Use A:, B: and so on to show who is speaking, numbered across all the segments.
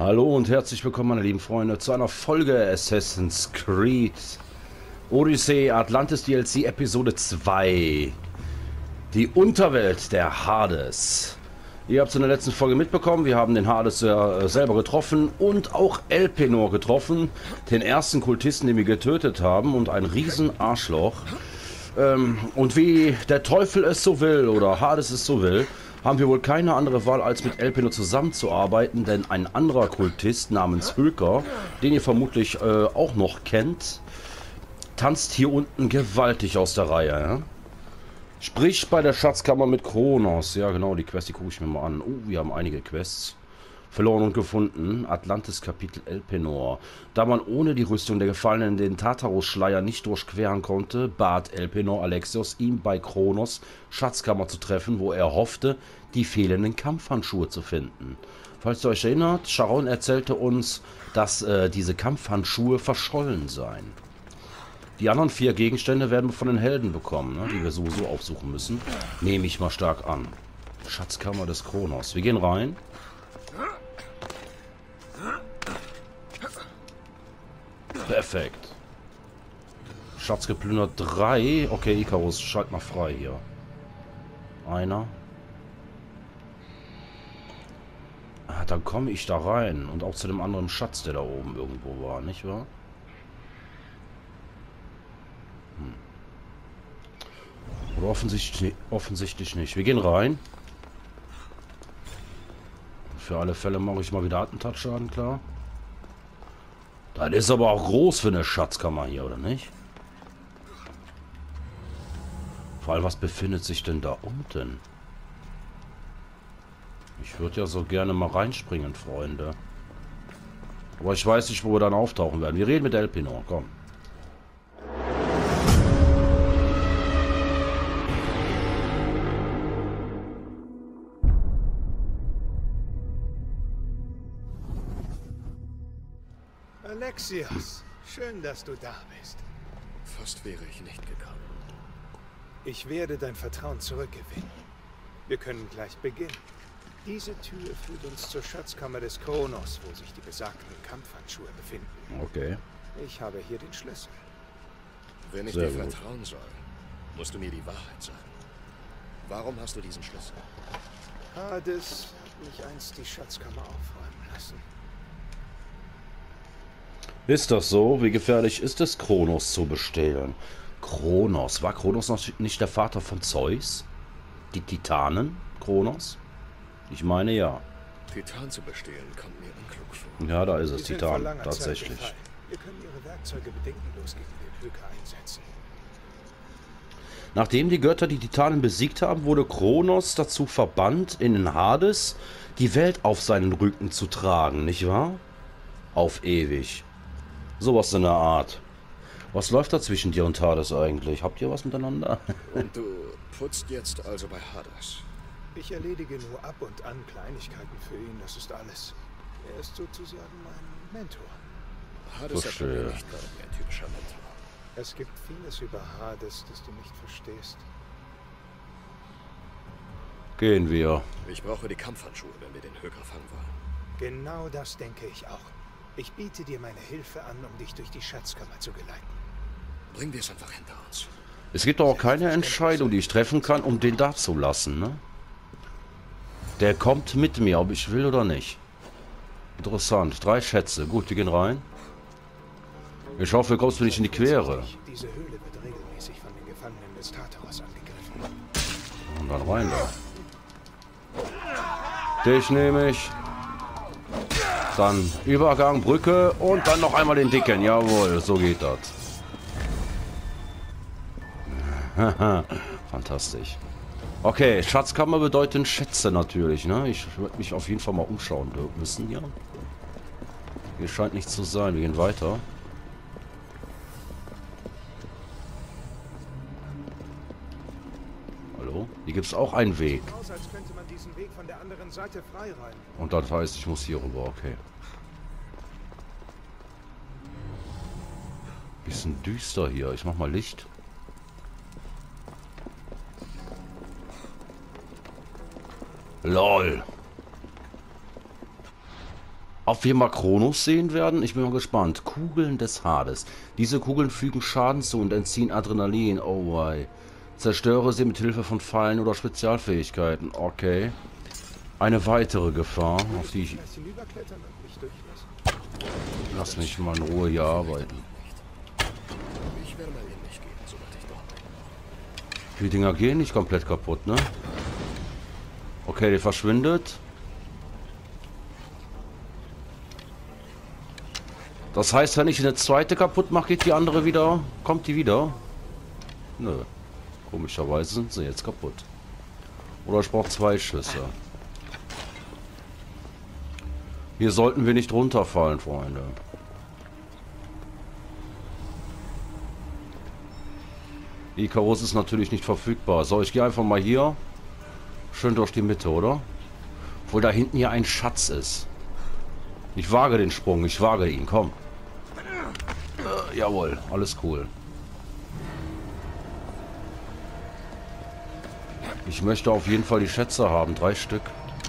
A: Hallo und herzlich willkommen, meine lieben Freunde, zu einer Folge Assassin's Creed Odyssey Atlantis DLC Episode 2. Die Unterwelt der Hades. Ihr habt es in der letzten Folge mitbekommen, wir haben den Hades selber getroffen und auch Elpenor getroffen, den ersten Kultisten, den wir getötet haben, und ein riesen Arschloch. Und wie der Teufel es so will, oder Hades es so will, haben wir wohl keine andere Wahl, als mit Elpenor zusammenzuarbeiten, denn ein anderer Kultist namens Höker, den ihr vermutlich auch noch kennt, tanzt hier unten gewaltig aus der Reihe. Ja? Sprich bei der Schatzkammer mit Kronos. Ja genau, die Quest, die gucke ich mir mal an. Oh, wir haben einige Quests. Verloren und gefunden. Atlantis Kapitel Elpenor. Da man ohne die Rüstung der Gefallenen den Tartarus-Schleier nicht durchqueren konnte, bat Elpenor Alexios, ihn bei Kronos Schatzkammer zu treffen, wo er hoffte, die fehlenden Kampfhandschuhe zu finden. Falls ihr euch erinnert, Charon erzählte uns, dass diese Kampfhandschuhe verschollen seien. Die anderen 4 Gegenstände werden wir von den Helden bekommen, ne, die wir sowieso aufsuchen müssen. Nehme ich mal stark an. Schatzkammer des Kronos. Wir gehen rein. Perfekt. Schatz geplündert 3. Okay, Icarus, schalt mal frei hier. Einer. Ah, dann komme ich da rein. Und auch zu dem anderen Schatz, der da oben irgendwo war, nicht wahr? Oder offensichtlich nicht. Wir gehen rein. Für alle Fälle mache ich mal wieder Attentatschaden, klar. Das ist aber auch groß für eine Schatzkammer hier, oder nicht? Vor allem, was befindet sich denn da unten? Ich würde ja so gerne mal reinspringen, Freunde. Aber ich weiß nicht, wo wir dann auftauchen werden. Wir reden mit Elpenor, komm.
B: Alexios, schön, dass du da bist.
C: Fast wäre ich nicht gekommen.
B: Ich werde dein Vertrauen zurückgewinnen. Wir können gleich beginnen. Diese Tür führt uns zur Schatzkammer des Kronos, wo sich die besagten Kampfhandschuhe befinden.
A: Okay.
B: Ich habe hier den Schlüssel.
C: Wenn ich
A: Sehr
C: dir
A: gut.
C: vertrauen soll, musst du mir die Wahrheit sagen. Warum hast du diesen Schlüssel?
B: Hades hat mich einst die Schatzkammer aufräumen lassen.
A: Ist das so? Wie gefährlich ist es, Kronos zu bestehlen? Kronos. War Kronos noch nicht der Vater von Zeus? Die Titanen? Kronos? Ich meine ja.
C: Titan zu bestehlen kommt mir unklug vor.
A: Ja, da ist es,
B: Sie sind vor
A: Titan.
B: langer Zeit
A: Tatsächlich.
B: gefallen. Wir können ihre Werkzeuge bedenkenlos gegen den Höker einsetzen.
A: Nachdem die Götter die Titanen besiegt haben, wurde Kronos dazu verbannt, in den Hades die Welt auf seinen Rücken zu tragen, nicht wahr? Auf ewig. Sowas in der Art. Was läuft da zwischen dir und Hades eigentlich? Habt ihr was miteinander?
C: Und du putzt jetzt also bei Hades.
B: Ich erledige nur ab und an Kleinigkeiten für ihn, das ist alles. Er ist sozusagen mein Mentor.
C: Hades
A: Verstehe.
C: erscheint mir nicht gerade wie ein typischer Mentor.
B: Es gibt vieles über Hades, das du nicht verstehst.
A: Gehen wir.
C: Ich brauche die Kampfhandschuhe, wenn wir den Höker fangen wollen.
B: Genau das denke ich auch. Ich biete dir meine Hilfe an, um dich durch die Schatzkammer zu geleiten.
C: Bringen wir es einfach hinter uns.
A: Es gibt auch keine Entscheidung, die ich treffen kann, um den da zu lassen, ne? Der kommt mit mir, ob ich will oder nicht. Interessant. 3 Schätze. Gut, wir gehen rein. Ich hoffe, du kommst mir nicht in die Quere.
B: Diese Höhle wird regelmäßig von den Gefangenen des Tartarus angegriffen.
A: Und dann rein da. Dich nehme ich. Dann Übergang, Brücke und dann noch einmal den Dicken. Jawohl, so geht das. Fantastisch. Okay, Schatzkammer bedeutet Schätze natürlich, ne? Ich würde mich auf jeden Fall mal umschauen müssen hier. Hier scheint nichts zu sein. Wir gehen weiter. Hallo? Hier gibt es auch einen Weg.
B: Aus, als könnte man diesen Weg von der anderen Seite freiräumen.
A: Und das heißt, ich muss hier rüber, okay. Bisschen düster hier. Ich mach mal Licht. LOL. Ob wir mal Kronos sehen werden? Ich bin mal gespannt. Kugeln des Hades. Diese Kugeln fügen Schaden zu und entziehen Adrenalin. Oh, wei. Zerstöre sie mit Hilfe von Fallen oder Spezialfähigkeiten. Okay. Eine weitere Gefahr, auf die ich... Lass mich mal in Ruhe hier arbeiten.
C: Ich werde mal in mich gehen, sobald ich dort bin.
A: Die Dinger gehen nicht komplett kaputt, ne? Okay, die verschwindet. Das heißt, wenn ich eine zweite kaputt mache, geht die andere wieder... Kommt die wieder? Nö. Komischerweise sind sie jetzt kaputt. Oder ich brauche 2 Schüsse. Hier sollten wir nicht runterfallen, Freunde. Icarus ist natürlich nicht verfügbar. So, ich gehe einfach mal hier. Schön durch die Mitte, oder? Obwohl da hinten hier ein Schatz ist. Ich wage den Sprung, ich wage ihn, komm. Jawohl, alles cool. Ich möchte auf jeden Fall die Schätze haben, 3 Stück.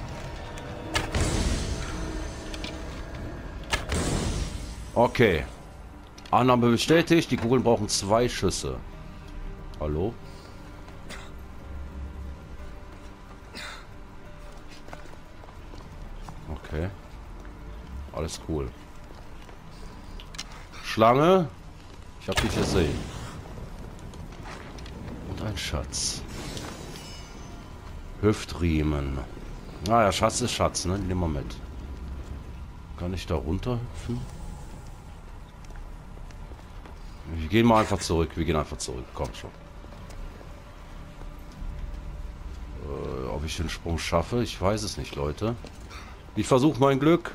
A: Okay. Annahme bestätigt, die Kugeln brauchen 2 Schüsse. Hallo? Okay. Alles cool. Schlange. Ich hab dich gesehen. Und ein Schatz. Hüftriemen. Naja, Schatz ist Schatz, ne? Nehmen wir mit. Kann ich da runter hüpfen? Wir gehen mal einfach zurück. Wir gehen einfach zurück. Komm schon. Ob ich den Sprung schaffe? Ich weiß es nicht, Leute. Ich versuche mein Glück.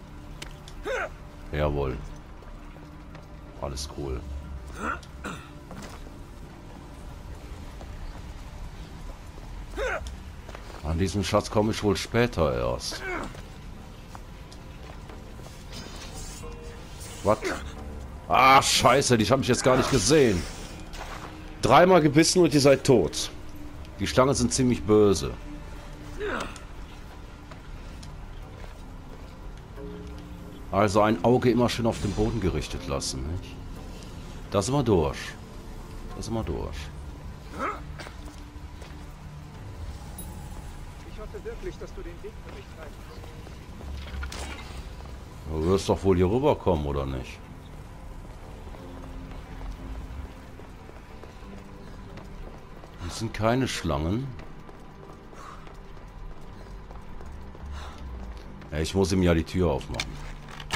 A: Jawohl. Alles cool. An diesen Schatz komme ich wohl später erst. Was? Ah, scheiße, die habe ich jetzt gar nicht gesehen. 3-mal gebissen und ihr seid tot. Die Schlangen sind ziemlich böse. Also ein Auge immer schön auf den Boden gerichtet lassen, nicht? Da sind wir durch. Da sind wir durch.
B: Ich hoffe wirklich, dass du den Weg für mich treibst.
A: Du wirst doch wohl hier rüberkommen, oder nicht? Das sind keine Schlangen. Ja, ich muss ihm ja die Tür aufmachen.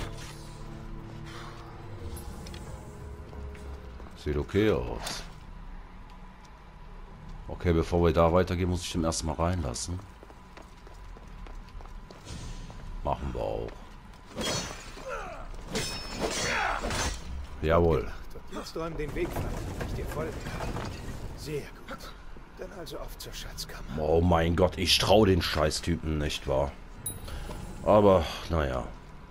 A: Sieht okay aus. Okay, bevor wir da weitergehen, muss ich den erstmal reinlassen. Machen wir auch. Jawohl.
B: Jetzt räum den Weg frei, damit ich dir folgen kann. Sehr gut. Dann also auf zur Schatzkammer.
A: Oh mein Gott, ich traue den Scheißtypen nicht, wahr? Aber, naja.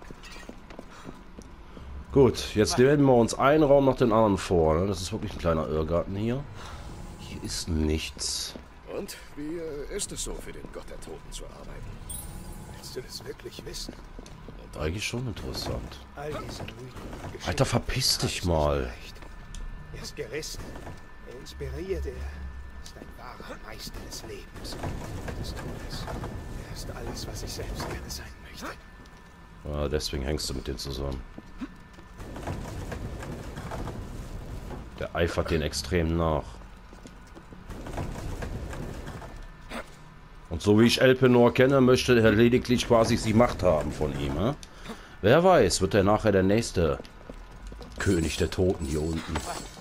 A: Gut, jetzt nehmen wir uns einen Raum nach dem anderen vor. Ne? Das ist wirklich ein kleiner Irrgarten hier. Hier ist nichts.
C: Und wie ist es so, für den Gott der Toten zu arbeiten?
B: Willst du das wirklich wissen?
A: Eigentlich schon interessant.
B: All diese Mythen und Geschichten
A: Alter, verpiss dich
B: haben
A: mal.
B: so recht. Er ist gerissen. Er inspiriert. Er ist ein wahrer Meister des Lebens. Des Todes. Er ist alles, was ich selbst gerne sein möchte.
A: Ja, deswegen hängst du mit denen zusammen. Der eifert den extrem nach. Und so wie ich Elpenor kenne, möchte er lediglich quasi die Macht haben von ihm. Ne? Wer weiß, wird er nachher der nächste König der Toten hier unten.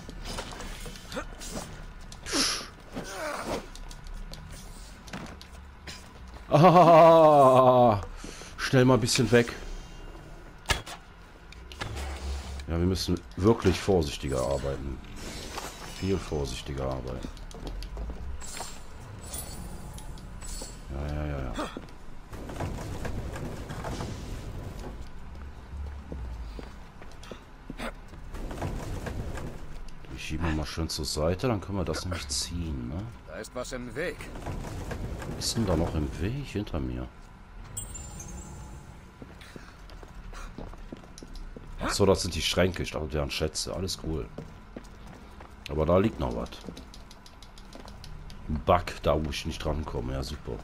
A: Ah, schnell mal ein bisschen weg. Ja, wir müssen wirklich vorsichtiger arbeiten. Viel vorsichtiger arbeiten. Ja. Die schieben wir mal schön zur Seite, dann können wir das nämlich ziehen, ne?
C: Da ist was im Weg.
A: Ist denn da noch im Weg hinter mir? Achso, das sind die Schränke. Ich dachte, das wären Schätze. Alles cool. Aber da liegt noch was. Ein Bug, da wo ich nicht drankomme. Ja, super.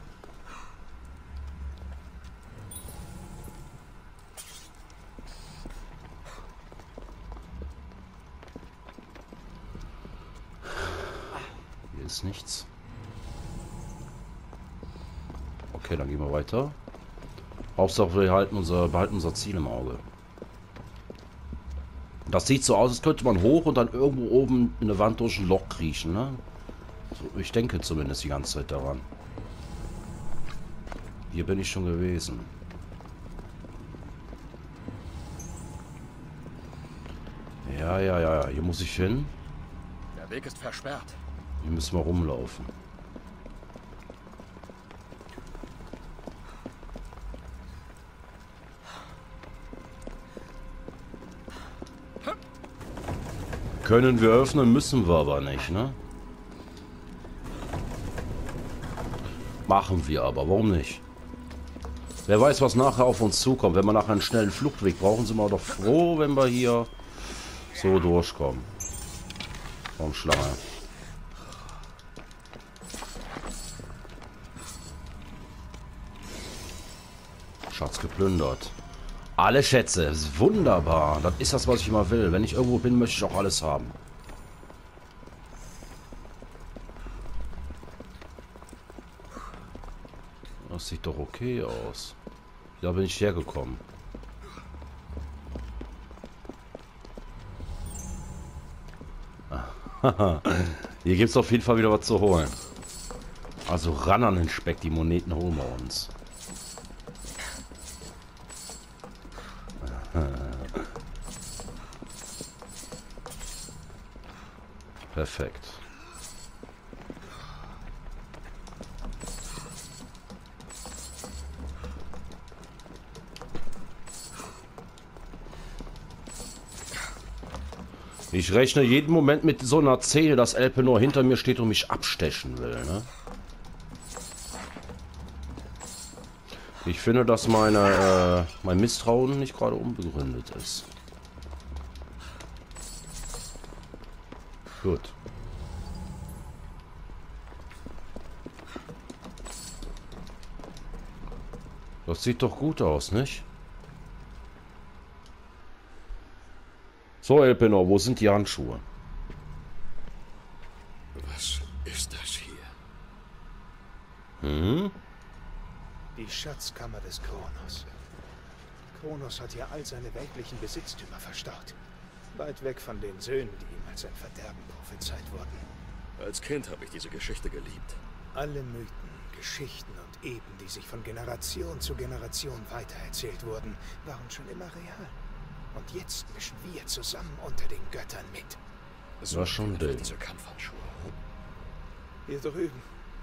A: Hier ist nichts. Okay, dann gehen wir weiter. Hauptsache, wir behalten unser Ziel im Auge. Das sieht so aus, als könnte man hoch und dann irgendwo oben in der Wand durch ein Loch kriechen, ne? So, ich denke zumindest die ganze Zeit daran. Hier bin ich schon gewesen. Ja, hier muss ich hin.
C: Der Weg ist versperrt.
A: Hier müssen wir rumlaufen. Können wir öffnen, müssen wir aber nicht, ne? Machen wir aber, warum nicht? Wer weiß, was nachher auf uns zukommt. Wenn wir nachher einen schnellen Fluchtweg brauchen, sind wir doch froh, wenn wir hier so durchkommen. Warum Schlange? Schatz geplündert. Alle Schätze. Das ist wunderbar. Das ist das, was ich immer will. Wenn ich irgendwo bin, möchte ich auch alles haben. Das sieht doch okay aus. Da bin ich hergekommen. Hier gibt es auf jeden Fall wieder was zu holen. Also ran an den Speck. Die Moneten holen wir uns. Perfekt. Ich rechne jeden Moment mit so einer Szene, dass Elpenor hinter mir steht und mich abstechen will, ne? Ich finde, dass mein Misstrauen nicht gerade unbegründet ist. Gut. Das sieht doch gut aus, nicht? So, Elpenor, wo sind die Handschuhe?
C: Was ist das hier?
A: Hm?
B: Die Schatzkammer des Kronos. Kronos hat hier all seine weltlichen Besitztümer verstaut. Weit weg von den Söhnen, die ihm als ein Verderben prophezeit wurden.
C: Als Kind habe ich diese Geschichte geliebt.
B: Alle Mythen, Geschichten und Epen, die sich von Generation zu Generation weitererzählt wurden, waren schon immer real. Und jetzt mischen wir zusammen unter den Göttern mit.
C: So
A: war schon
C: für
A: Ding.
C: diese Kampfhandschuhe.
B: Hier drüben.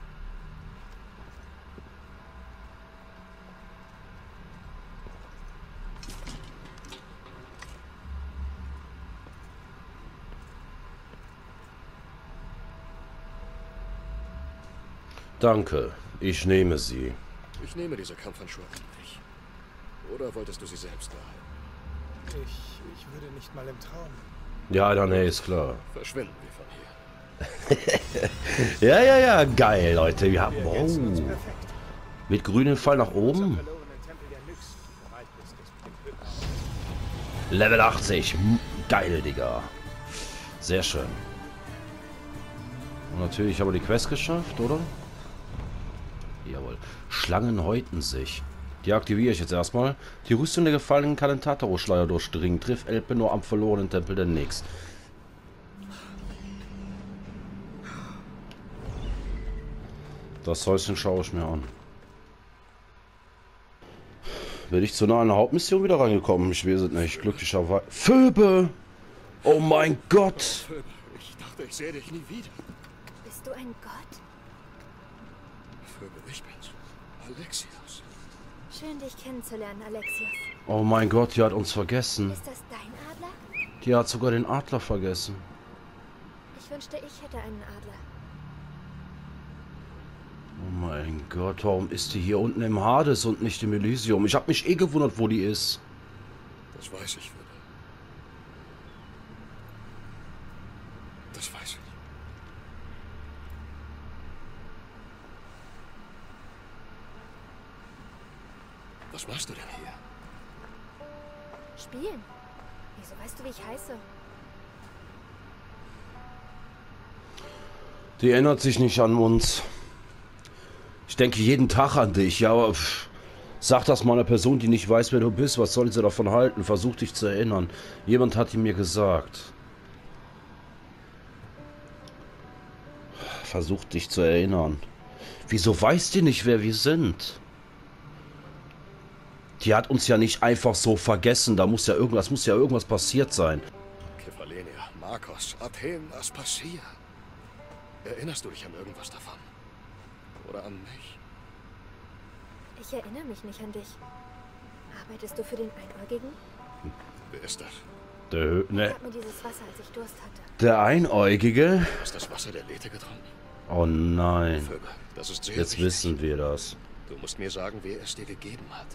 A: Danke, ich nehme sie.
C: Ich nehme diese Kampfhandschuhe an dich. Oder wolltest du sie selbst behalten?
B: Ich würde nicht mal im Traum.
A: Ja, dann ist klar.
C: Verschwinden wir von hier.
A: Ja, geil, Leute. Wir haben...
B: Wir ergänzen uns
A: Oh.
B: perfekt.
A: Mit grünem Pfeil nach oben.
B: Verlorenen Tempel der Nyx. Bereit ist es mit dem Höhen.
A: Level 80. Geil, Digga. Sehr schön. Und natürlich haben wir die Quest geschafft, oder? Jawohl. Schlangen häuten sich. Die aktiviere ich jetzt erstmal. Die Rüstung der Gefallenen kann den Tartarus-Schleier durchdringen. Triff Elpenor am verlorenen Tempel der Nyx. Das Häuschen schaue ich mir an. Bin ich zu nah an der Hauptmission wieder reingekommen? Ich weiß es nicht. Glücklicherweise. Phoebe! Oh mein Gott!
C: Ich dachte, ich sehe dich nie wieder.
D: Bist du ein Gott?
C: Phoebe, ich bin's. Alexios.
D: Schön, dich kennenzulernen, Alexios.
A: Oh mein Gott, die hat uns vergessen.
D: Ist das dein Adler?
A: Die hat sogar den Adler vergessen.
D: Ich wünschte, ich hätte einen Adler.
A: Oh mein Gott, warum ist die hier unten im Hades und nicht im Elysium? Ich habe mich eh gewundert, wo die ist.
C: Das weiß ich, Phoebe. Was machst du denn hier?
D: Spielen. Wieso weißt du, wie ich heiße?
A: Die erinnert sich nicht an uns. Ich denke jeden Tag an dich, ja, aber sag das mal einer Person, die nicht weiß, wer du bist. Was soll sie davon halten? Versuch dich zu erinnern. Jemand hat ihm mir gesagt. Versuch dich zu erinnern. Wieso weiß die nicht, wer wir sind? Die hat uns ja nicht einfach so vergessen. Da muss ja irgendwas passiert sein.
C: Kefalonia, Markos, Athen, Aspasia. Erinnerst du dich an irgendwas davon? Oder an mich?
D: Ich erinnere mich nicht an dich. Arbeitest du für den Einäugigen?
C: Wer ist das?
D: Ich gab mir dieses Wasser, als ich Durst hatte.
A: Der Einäugige?
C: Du hast das Wasser der Lethe getrunken?
A: Oh nein.
C: Vögel, das ist sehr
A: Jetzt
C: wichtig.
A: wissen wir das.
C: Du musst mir sagen, wer es dir gegeben hat.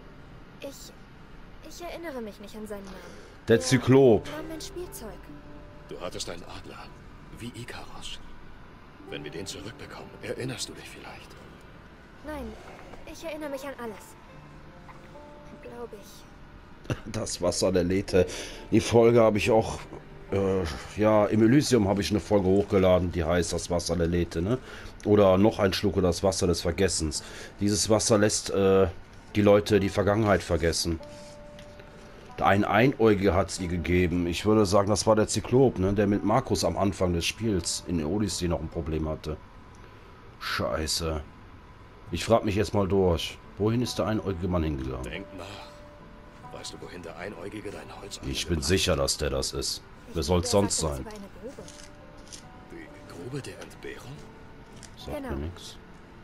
D: Ich erinnere mich nicht an seinen Namen.
A: Der Zyklop.
D: Nahm mein Spielzeug.
C: Du hattest einen Adler, wie Ikaros. Wenn wir den zurückbekommen, erinnerst du dich vielleicht?
D: Nein, ich erinnere mich an alles. Glaube ich.
A: Das Wasser der Lethe. Die Folge habe ich auch... ja, im Elysium habe ich eine Folge hochgeladen, die heißt das Wasser der Lethe, ne? Oder noch ein Schluck oder das Wasser des Vergessens. Dieses Wasser lässt die Leute die Vergangenheit vergessen. Ein Einäugiger hat es ihr gegeben. Ich würde sagen, das war der Zyklop, ne? Der mit Markus am Anfang des Spiels in Odyssey noch ein Problem hatte. Scheiße. Ich frage mich jetzt mal durch. Wohin ist der einäugige Mann hingegangen?
C: Denk nach. Weißt du, wohin der Einäugige dein Holz
A: Ich bin sicher, dass der das ist. Wer soll es sonst sein?
D: Über eine Grube.
C: Die Grube der Entbehrung?
A: Sagt
D: Genau.
A: mir nichts.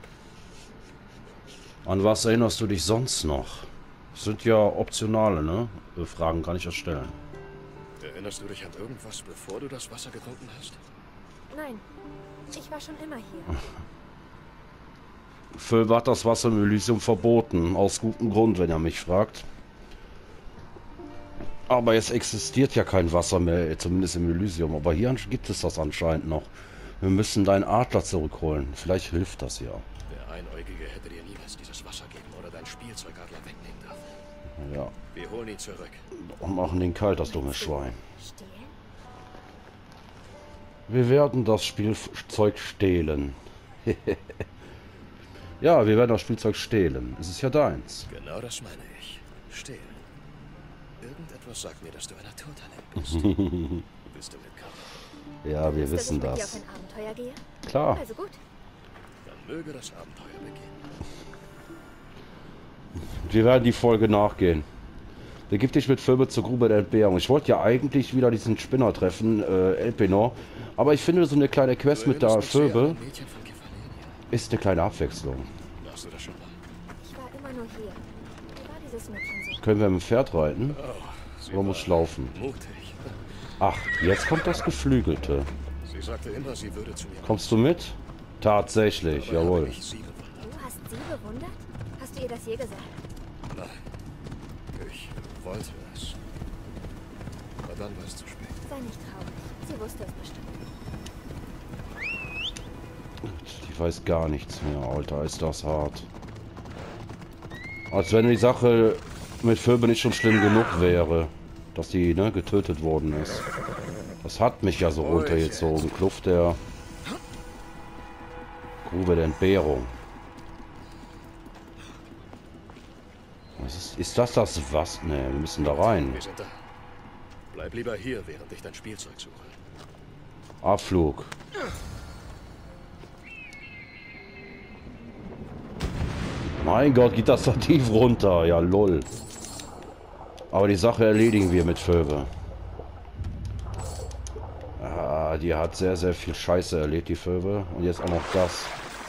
A: An was erinnerst du dich sonst noch? Das sind ja optionale, ne? Fragen kann ich erstellen.
C: Erinnerst du dich an irgendwas, bevor du das Wasser getrunken hast?
D: Nein, ich war schon immer hier.
A: Phil hat das Wasser im Elysium verboten. Aus gutem Grund, wenn er mich fragt. Aber es existiert ja kein Wasser mehr, zumindest im Elysium. Aber hier gibt es das anscheinend noch. Wir müssen deinen Adler zurückholen. Vielleicht hilft das ja.
C: Der Einäugige hätte dir niemals dieses Wasser geben oder dein Spielzeugradler wegnehmen dürfen.
A: Ja.
C: Wir holen ihn zurück.
A: Und machen den kalt, das dumme Schwein.
D: Stehlen?
A: Wir werden das Spielzeug stehlen. Ja, wir werden das Spielzeug stehlen. Es ist ja deins.
C: Genau das meine ich. Stehlen. Irgendetwas sagt mir, dass du ein Naturtalent bist. Bist du mitkommen?
A: Ja, wir
D: Willst du,
A: wissen
D: dass ich mit dir
A: das.
D: auf ein Abenteuer gehe?
A: Klar.
D: Also gut.
C: Dann möge das Abenteuer beginnen.
A: Wir werden die Folge nachgehen. Begib dich mit Phoebe zur Grube der Entbehrung. Ich wollte ja eigentlich wieder diesen Spinner treffen, Elpenor. Aber ich finde, so eine kleine Quest mit der Phoebe ist eine kleine Abwechslung.
C: Warst du das schon mal?
D: Ich war immer nur hier. Wie war dieses Mädchen so?
A: Können wir mit dem Pferd reiten?
C: Sie
A: Oder muss ich laufen?
C: mutig.
A: Ach, jetzt kommt das Geflügelte.
C: Sie sagte immer, sie würde zu mir
A: Kommst du mit? Tatsächlich,
C: kommen. Aber
A: jawohl.
C: habe ich sie bewundert.
D: Du hast sie bewundert? Hast du ihr das je gesagt?
C: Nein. Ich wollte es. Aber dann war es zu spät.
D: Sei nicht traurig. Sie wusste es bestimmt.
A: Die weiß gar nichts mehr, Alter, ist das hart. Als wenn die Sache mit Phoebe nicht schon schlimm genug wäre, dass die, ne, getötet worden ist. Das hat mich ja so runtergezogen. Kluft der Grube der Entbehrung. Was ist das was? Ne, wir müssen da rein.
C: Wir sind da. Bleib lieber hier, während ich dein Spielzeug suche.
A: Abflug. Mein Gott, geht das da tief runter. Ja, lol. Aber die Sache erledigen wir mit Phoebe. Ah, die hat sehr, sehr viel Scheiße erlebt, die Phoebe. Und jetzt auch noch das.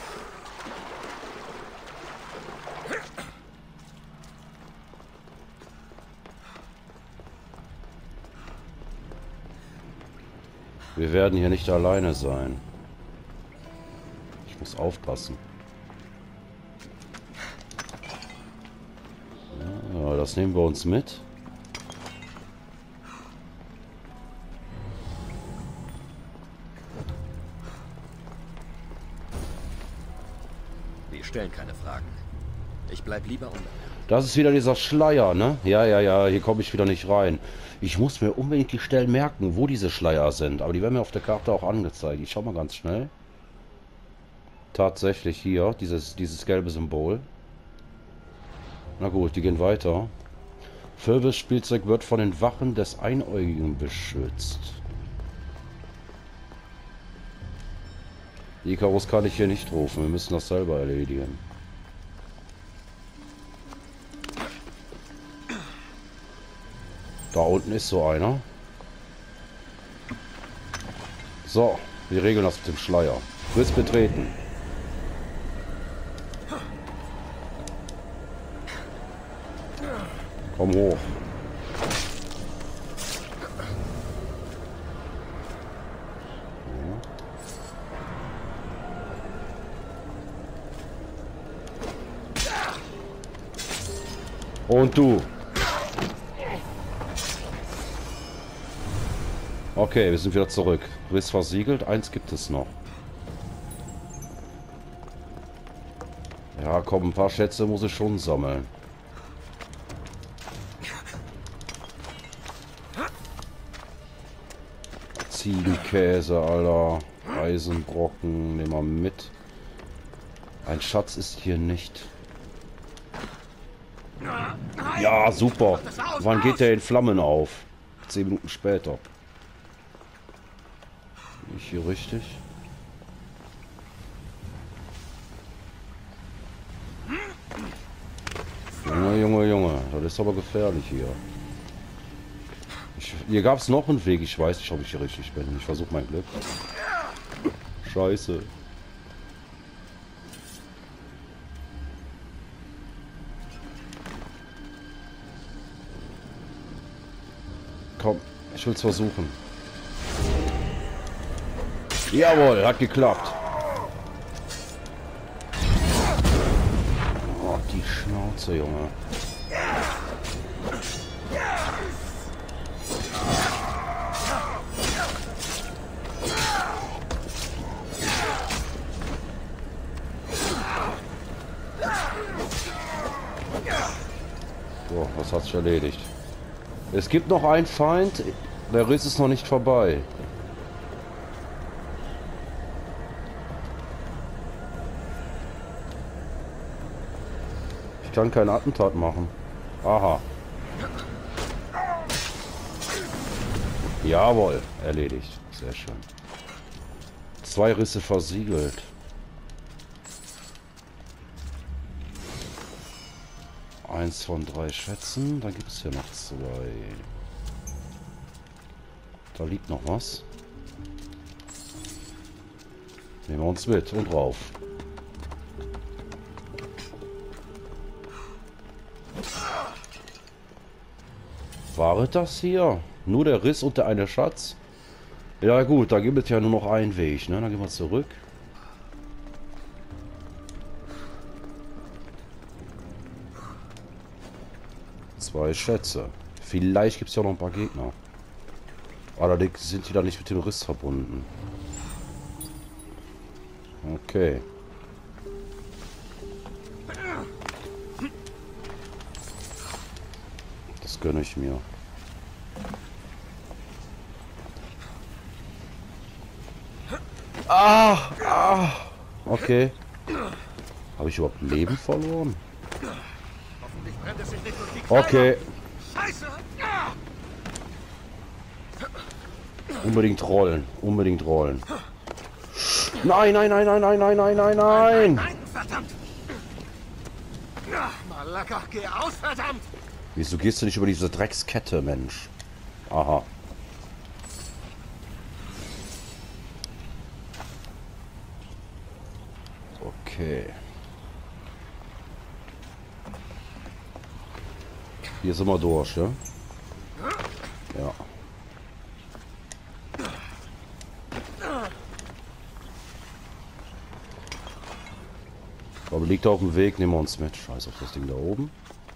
A: Wir werden hier nicht alleine sein. Ich muss aufpassen. Ja, das nehmen wir uns mit.
E: Wir stellen keine Fragen. Ich bleib lieber unbemerkt.
A: Das ist wieder dieser Schleier, ne? Ja, ja, ja, hier komme ich wieder nicht rein. Ich muss mir unbedingt die Stellen merken, wo diese Schleier sind. Aber die werden mir auf der Karte auch angezeigt. Ich schau mal ganz schnell. Tatsächlich hier, dieses gelbe Symbol. Na gut, die gehen weiter. Furves Spielzeug wird von den Wachen des Einäugigen beschützt. Icarus kann ich hier nicht rufen. Wir müssen das selber erledigen. Da unten ist so einer. So, wir regeln das mit dem Schleier. Riss betreten. Komm hoch. Und du. Okay, wir sind wieder zurück. Riss versiegelt. Eins gibt es noch. Ja, komm, ein paar Schätze muss ich schon sammeln. Ziegenkäse, Alter. Eisenbrocken. Nehmen wir mit. Ein Schatz ist hier nicht. Ja, super. Wann geht der in Flammen auf? 10 Minuten später. Bin ich hier richtig? Junge, Junge, Junge. Das ist aber gefährlich hier. Hier gab es noch einen Weg. Ich weiß nicht, ob ich hier richtig bin. Ich versuche mein Glück. Scheiße. Komm, ich will es versuchen. Jawohl, hat geklappt. Oh, die Schnauze, Junge. So, was hat sich erledigt? Es gibt noch einen Feind. Der Riss ist noch nicht vorbei. Ich kann kein Attentat machen. Aha. Jawohl, erledigt. Sehr schön. 2 Risse versiegelt. Eins von 3 Schätzen. Da gibt es hier noch 2. Da liegt noch was. Nehmen wir uns mit und rauf. War das hier? Nur der Riss und der eine Schatz? Ja gut, da gibt es ja nur noch einen Weg, ne? Dann gehen wir zurück. Zwei Schätze. Vielleicht gibt es ja noch ein paar Gegner. Allerdings sind die da nicht mit dem Riss verbunden. Okay. Das gönne ich mir. Okay. Habe ich überhaupt Leben verloren? Okay. Unbedingt rollen. Unbedingt rollen. Nein, nein, nein, nein, nein, nein, nein, nein, nein.
C: Nein, verdammt! Malaka, geh aus, verdammt!
A: Wieso gehst du nicht über diese Dreckskette, Mensch? Aha. Okay. Hier sind wir durch, ja? Ja. Aber liegt auf dem Weg, nehmen wir uns mit. Scheiß auf das Ding da oben.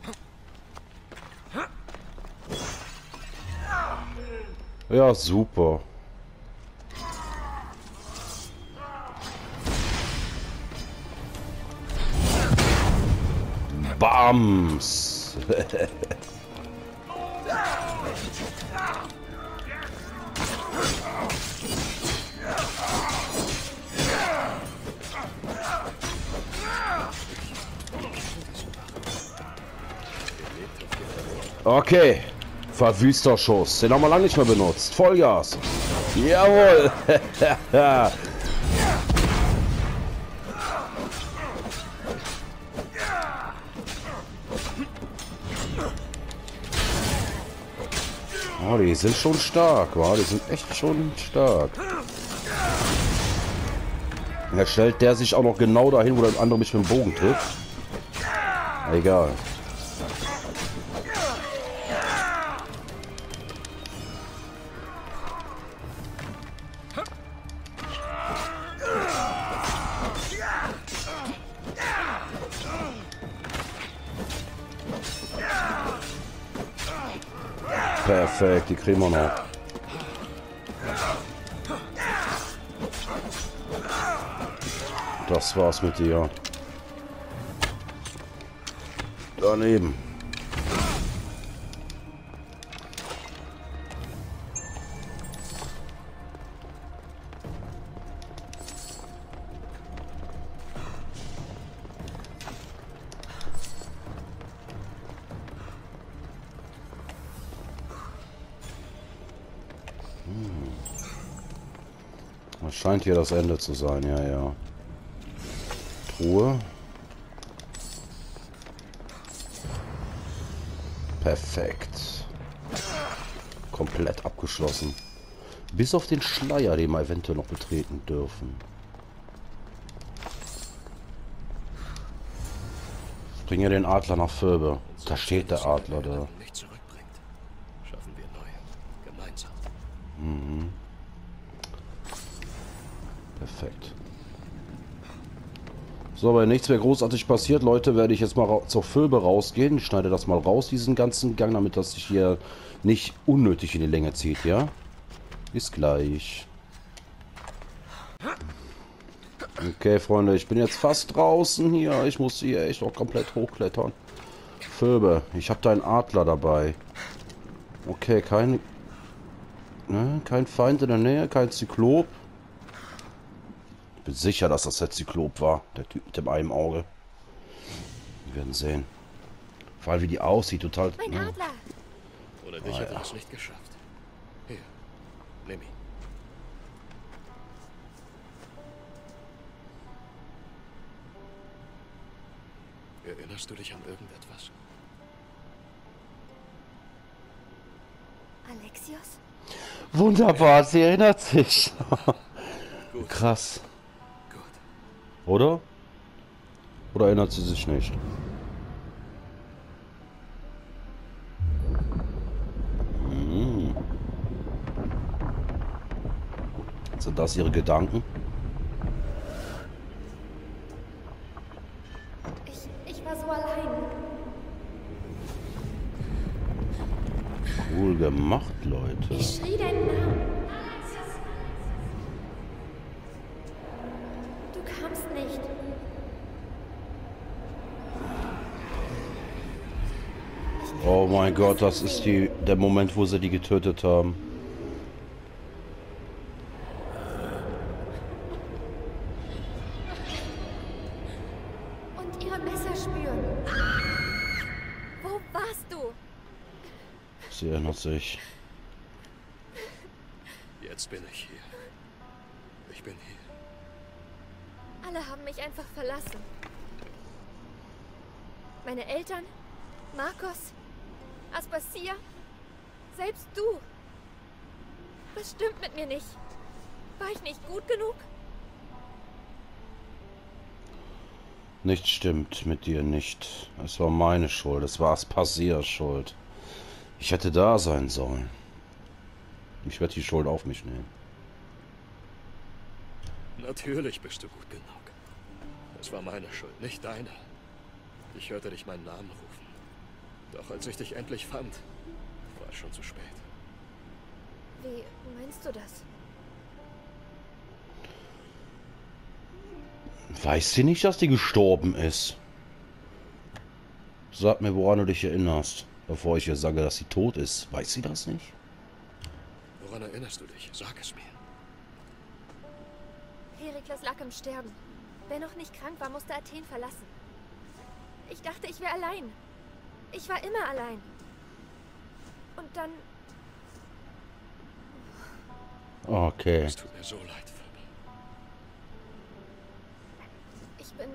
A: Ja, super. Bams! Okay. Verwüsterschuss. Den haben wir lange nicht mehr benutzt. Vollgas. Jawohl. Oh, die sind schon stark, wa? Die sind echt schon stark. Jetzt stellt der sich auch noch genau dahin, wo der andere mich mit dem Bogen trifft. Egal. Perfekt, die kriegen wir noch. Das war's mit dir. Daneben. Das scheint hier das Ende zu sein, ja, ja. Truhe. Perfekt. Komplett abgeschlossen. Bis auf den Schleier, den wir eventuell noch betreten dürfen. Bringe den Adler nach Fürbe. Da steht der Adler da.
C: Nicht zurückbringt, schaffen wir neue. Gemeinsam.
A: Mhm. Perfekt. So, wenn nichts mehr großartig passiert, Leute, werde ich jetzt mal zur Fürbe rausgehen. Ich schneide das mal raus, diesen ganzen Gang, damit das sich hier nicht unnötig in die Länge zieht, ja? Bis gleich. Okay, Freunde, ich bin jetzt fast draußen hier. Ich muss hier echt auch komplett hochklettern. Fürbe, ich habe da einen Adler dabei. Okay, kein Feind in der Nähe, kein Zyklop. Ich bin sicher, dass das der Zyklop war. Der Typ mit dem einen Auge. Wir werden sehen. Vor allem, wie die aussieht. Total...
D: Mein Adler!
C: Ohne dich hätte ich es nicht geschafft. Hier, nimm ihn. Erinnerst du dich an irgendetwas?
D: Alexios?
A: Wunderbar, sie erinnert sich. Krass.
C: Gut.
A: Oder? Oder erinnert sie sich nicht? Hm. Sind das ihre Gedanken?
D: Ich war so allein.
A: Cool gemacht, Leute.
D: Ich schrie deinen Namen. Du kamst nicht.
A: Oh mein Gott, das ist der Moment, wo sie die getötet haben.
D: Und ihre Messer spüren. Wo warst du?
A: Sie erinnert sich.
C: Jetzt bin ich hier. Ich bin hier.
D: Alle haben mich einfach verlassen. Meine Eltern, Marcos, Aspasia, selbst du. Was stimmt mit mir nicht? War ich nicht gut genug?
A: Nichts stimmt mit dir nicht. Es war meine Schuld. Es war Aspasias Schuld. Ich hätte da sein sollen. Ich werde die Schuld auf mich nehmen.
C: Natürlich bist du gut genug. Es war meine Schuld, nicht deine. Ich hörte dich meinen Namen rufen. Doch als ich dich endlich fand, war es schon zu spät.
D: Wie meinst du das?
A: Weiß sie nicht, dass die gestorben ist? Sag mir, woran du dich erinnerst, bevor ich ihr sage, dass sie tot ist. Weiß sie das nicht?
C: Woran erinnerst du dich? Sag es mir.
D: Perikles lag im Sterben. Wer noch nicht krank war, musste Athen verlassen. Ich dachte, ich wäre allein. Ich war immer allein. Und dann...
A: Okay.
C: Es tut mir so leid, Phoebe.
D: Ich bin...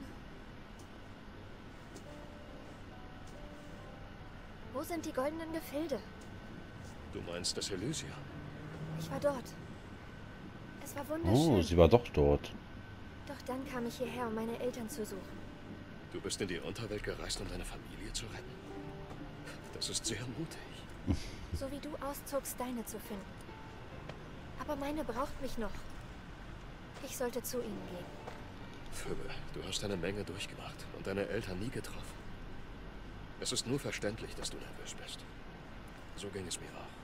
D: Wo sind die goldenen Gefilde?
C: Du meinst das Elysium?
D: Ich war dort. Es war wunderschön.
A: Oh, sie war doch dort.
D: Doch dann kam ich hierher, um meine Eltern zu suchen.
C: Du bist in die Unterwelt gereist, um deine Familie zu retten? Das ist sehr mutig.
D: So wie du auszogst, deine zu finden. Aber meine braucht mich noch. Ich sollte zu ihnen gehen.
C: Phoebe, du hast eine Menge durchgemacht und deine Eltern nie getroffen. Es ist nur verständlich, dass du nervös bist. So ging es mir auch.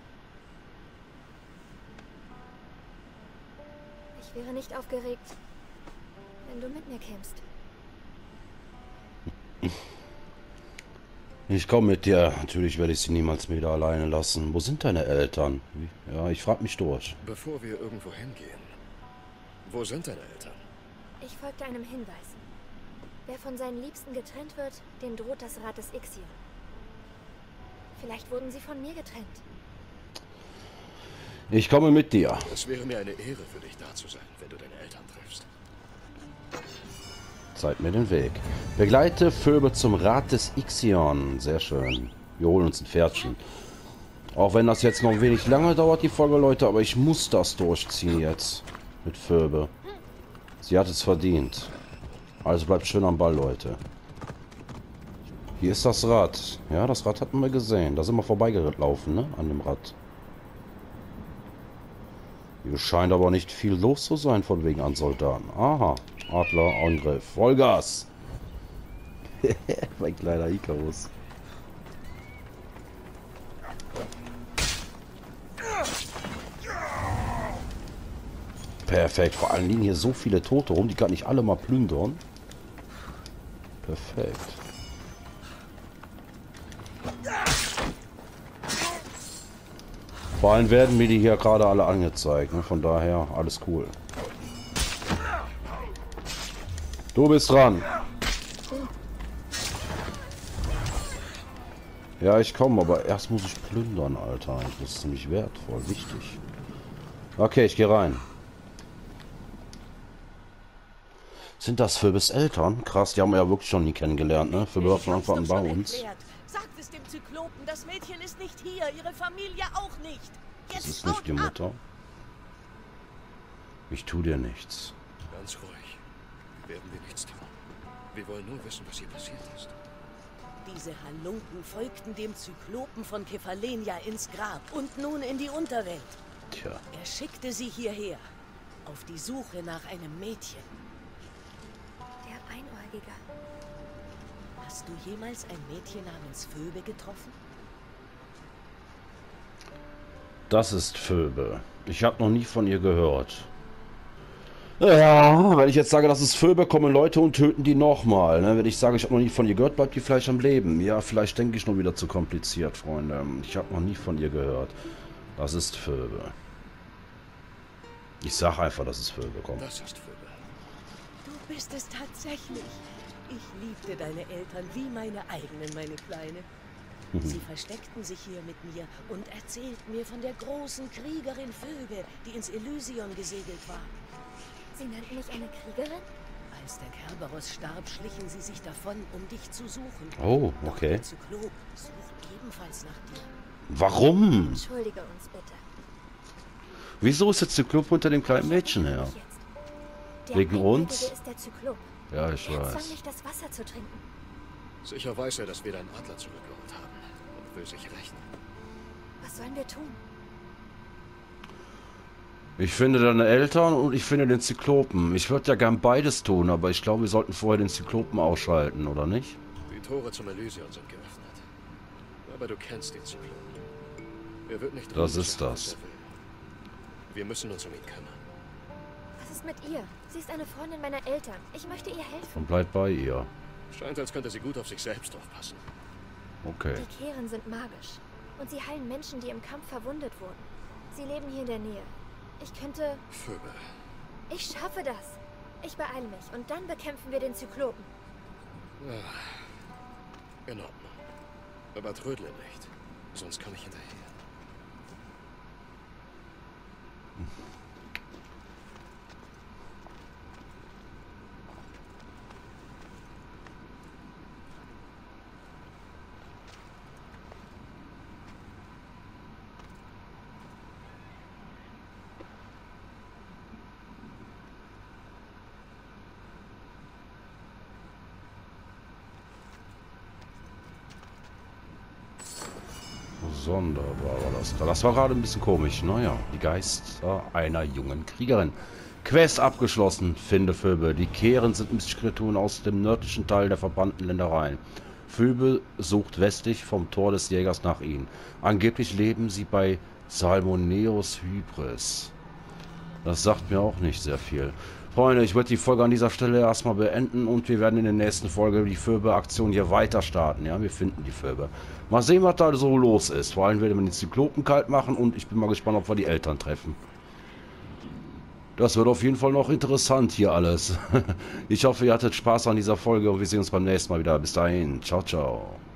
D: Ich wäre nicht aufgeregt, wenn du mit mir kämst.
A: Ich komme mit dir. Natürlich werde ich sie niemals wieder alleine lassen. Wo sind deine Eltern? Ja, ich frage mich durch.
C: Bevor wir irgendwo hingehen, wo sind deine Eltern?
D: Ich folgte einem Hinweis. Wer von seinen Liebsten getrennt wird, dem droht das Rad des Ixion. Vielleicht wurden sie von mir getrennt.
A: Ich komme mit dir.
C: Es wäre mir eine Ehre für dich da zu sein, wenn du deine Eltern triffst.
A: Zeig mir den Weg. Begleite Phoebe zum Rad des Ixion. Sehr schön. Wir holen uns ein Pferdchen. Auch wenn das jetzt noch ein wenig lange dauert, die Folge, Leute, aber ich muss das durchziehen jetzt. Mit Phoebe. Sie hat es verdient. Also bleibt schön am Ball, Leute. Hier ist das Rad. Ja, das Rad hatten wir gesehen. Da sind wir vorbeigelaufen, ne? An dem Rad. Hier scheint aber nicht viel los zu sein von wegen an Soldaten. Aha. Adler, Angriff. Vollgas. Mein kleiner Icarus. Perfekt. Vor allem liegen hier so viele Tote rum. Die kann ich alle mal plündern. Perfekt. Vor allem werden mir die hier gerade alle angezeigt. Ne? Von daher alles cool. Du bist dran. Ja, ich komme, aber erst muss ich plündern, Alter. Das ist ziemlich wertvoll, wichtig. Okay, ich gehe rein. Sind das Phoebes Eltern? Krass, die haben wir ja wirklich schon nie kennengelernt, ne? Phoebe war von Anfang an bei uns.
E: Sagt es dem Zyklopen, das Mädchen ist nicht hier, ihre Familie auch nicht.
A: Das ist nicht die Mutter. Ich tu dir nichts.
C: Ganz ruhig. Werden wir nichts tun. Wir wollen nur wissen, was hier passiert ist.
E: Diese Halunken folgten dem Zyklopen von Kephalenia ins Grab und nun in die Unterwelt.
A: Tja.
E: Er schickte sie hierher, auf die Suche nach einem Mädchen.
D: Der Einäugige.
E: Hast du jemals ein Mädchen namens Phoebe getroffen?
A: Das ist Phoebe. Ich habe noch nie von ihr gehört. Ja, wenn ich jetzt sage, das ist Phoebe, kommen Leute und töten die nochmal. Ne? Wenn ich sage, ich habe noch nie von ihr gehört, bleibt die vielleicht am Leben. Ja, vielleicht denke ich noch wieder zu kompliziert, Freunde. Ich habe noch nie von ihr gehört. Das ist Phoebe. Ich sage einfach, das ist Phoebe. Komm.
C: Das ist Phoebe.
E: Du bist es tatsächlich. Ich liebte deine Eltern wie meine eigenen, meine Kleine. Sie versteckten sich hier mit mir und erzählten mir von der großen Kriegerin Phoebe, die ins Elysion gesegelt war.
D: Sie nannten mich eine Kriegerin?
E: Als der Kerberos starb, schlichen sie sich davon, um dich zu suchen.
A: Oh,
E: Doch
A: okay.
E: der Zyklop sucht ebenfalls nach dir.
A: Warum?
D: Entschuldige uns bitte.
A: Wieso ist der Zyklop unter dem kleinen Mädchen her?
D: Der
A: Wegen
D: Einäugige
A: uns?
D: ist der Zyklop.
A: Ja, ich
D: Er zwang
A: weiß.
D: mich, das Wasser zu trinken.
C: Sicher weiß er, dass wir deinen Adler zurückgeholt haben und will sich rächen.
D: Was sollen wir tun?
A: Ich finde deine Eltern und ich finde den Zyklopen. Ich würde ja gern beides tun, aber ich glaube, wir sollten vorher den Zyklopen ausschalten, oder nicht?
C: Die Tore zum Elysion sind geöffnet. Aber du kennst den Zyklopen. Er wird nicht
A: Das
C: ruhig
A: ist
C: sein,
A: das.
C: was er will. Wir müssen uns um ihn kümmern.
D: Was ist mit ihr? Sie ist eine Freundin meiner Eltern. Ich möchte ihr helfen.
A: Und bleib bei ihr.
C: Scheint, als könnte sie gut auf sich selbst aufpassen.
A: Okay.
D: Die Kehren sind magisch. Und sie heilen Menschen, die im Kampf verwundet wurden. Sie leben hier in der Nähe. Ich könnte...
C: Phoebe.
D: Ich schaffe das. Ich beeile mich und dann bekämpfen wir den Zyklopen.
C: Ja. In Ordnung. Aber trödle nicht. Sonst komme ich hinterher.
A: Sonderbar war das. Das war gerade ein bisschen komisch. Naja, die Geister einer jungen Kriegerin. Quest abgeschlossen. Finde Phoebe. Die Kehren sind Mistkreaturen aus dem nördlichen Teil der verbannten Ländereien. Phoebe sucht westlich vom Tor des Jägers nach ihnen. Angeblich leben sie bei Salmoneus Hybris. Das sagt mir auch nicht sehr viel. Freunde, ich würde die Folge an dieser Stelle erstmal beenden und wir werden in der nächsten Folge die Phoebe-Aktion hier weiter starten. Ja, wir finden die Phoebe. Mal sehen, was da so los ist. Vor allem werden wir den Zyklopen kalt machen und ich bin mal gespannt, ob wir die Eltern treffen. Das wird auf jeden Fall noch interessant hier alles. Ich hoffe, ihr hattet Spaß an dieser Folge und wir sehen uns beim nächsten Mal wieder. Bis dahin. Ciao, ciao.